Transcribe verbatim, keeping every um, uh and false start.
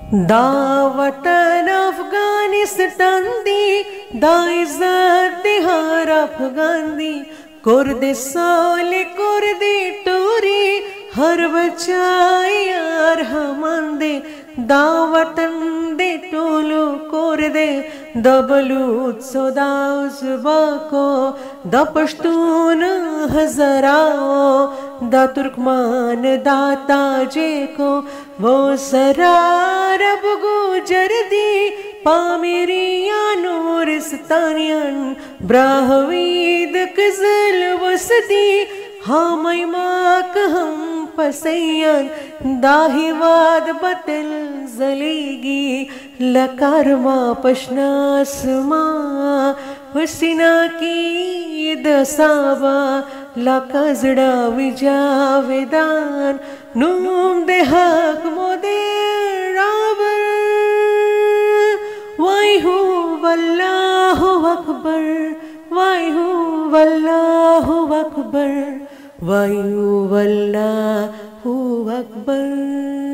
दावतन अफगानिस्तान दी दा इज्जत हर अफगान दी कुर्दे सोले कुर्दे टोरी हर बचाई यार हमंदे दावतन दे टोलो कुर्दे दबलूत सोदाउस बाको द पश्तून हजराओ द तुर्कमान दाता जेको वो सरार गुजर दी पामेरिया नूरिस्तानियन ब्राहवीद कजल वसदी हामय माक हम पसैयन दाहिवाद बतल जलेगी लकारमा पशनासमा हुसिना की दसाबा लकजड़ा विजावेदान नूम दे हक मोदे राबर वायहू वल्लाहु अकबर वायहू वल्लाहु अकबर वायहू वल्लाहु अकबर।